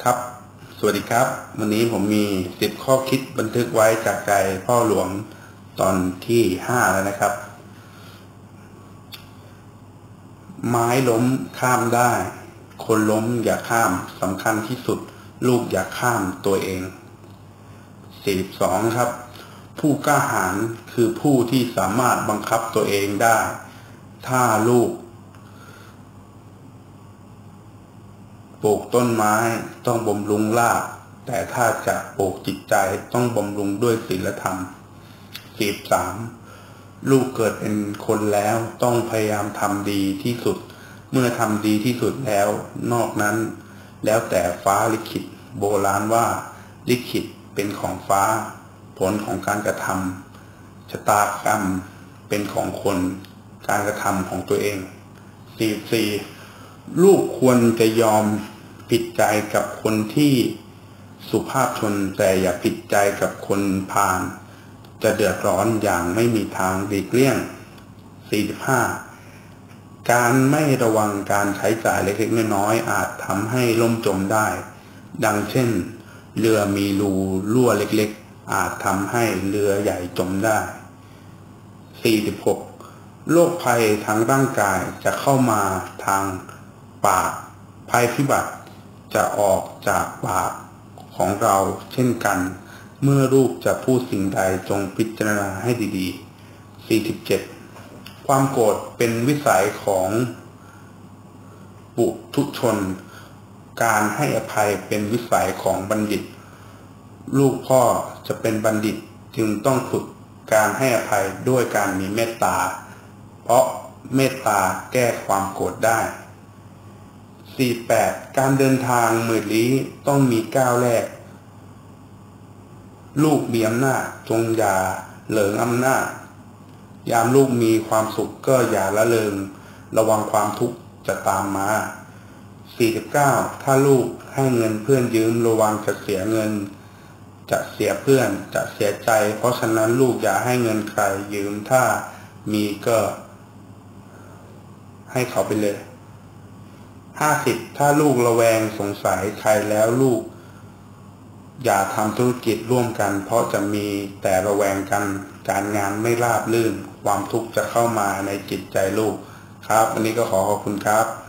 ครับสวัสดีครับวันนี้ผมมี10ข้อคิดบันทึกไว้จากใจพ่อหลวงตอนที่5แล้วนะครับไม้ล้มข้ามได้คนล้มอย่าข้ามสำคัญที่สุดลูกอย่าข้ามตัวเอง42ครับผู้กล้าหาญคือผู้ที่สามารถบังคับตัวเองได้ถ้าลูกปลูกต้นไม้ต้องบำรุงรากแต่ถ้าจะปลูกจิตใจต้องบำรุงด้วยศีลธรรม43ลูกเกิดเป็นคนแล้วต้องพยายามทำดีที่สุดเมื่อทำดีที่สุดแล้วนอกนั้นแล้วแต่ฟ้าลิขิตโบราณว่าลิขิตเป็นของฟ้าผลของการกระทำชะตากรรมเป็นของคนการกระทำของตัวเอง44ลูกควรจะยอมผิดใจกับคนที่สุภาพชนแต่อย่าผิดใจกับคนพาลจะเดือดร้อนอย่างไม่มีทางหลีกเลี่ยง45การไม่ระวังการใช้จ่ายเล็กๆน้อยๆอาจทำให้ล่มจมได้ดังเช่นเรือมีรูรั่วเล็กๆอาจทำให้เรือใหญ่จมได้46โรคภัยทางร่างกายจะเข้ามาทางปากภัยพิบัติจะออกจากปากของเราเช่นกันเมื่อลูกจะพูดสิ่งใดจงพิจารณาให้ดีๆ47ความโกรธเป็นวิสัยของปุถุชนการให้อภัยเป็นวิสัยของบัณฑิตลูกพ่อจะเป็นบัณฑิตจึงต้องฝึกการให้อภัยด้วยการมีเมตตาเพราะเมตตาแก้ความโกรธได้48การเดินทางหมื่นลี้ต้องมีก้าวแรกลูกมีอำนาจจงอย่าเหลิงอำนาจยามลูกมีความสุขก็อย่าละเลงระวังความทุกข์จะตามมา49ถ้าลูกให้เงินเพื่อนยืมระวังจะเสียเงินจะเสียเพื่อนจะเสียใจเพราะฉะนั้นลูกอย่าให้เงินใครยืมถ้ามีก็ให้เขาไปเลย50ถ้าลูกระแวงสงสัยใครแล้วลูกอย่าทำธุรกิจร่วมกันเพราะจะมีแต่ระแวงกันการงานไม่ราบรื่นความทุกข์จะเข้ามาในจิตใจลูกครับวันนี้ก็ขอบคุณครับ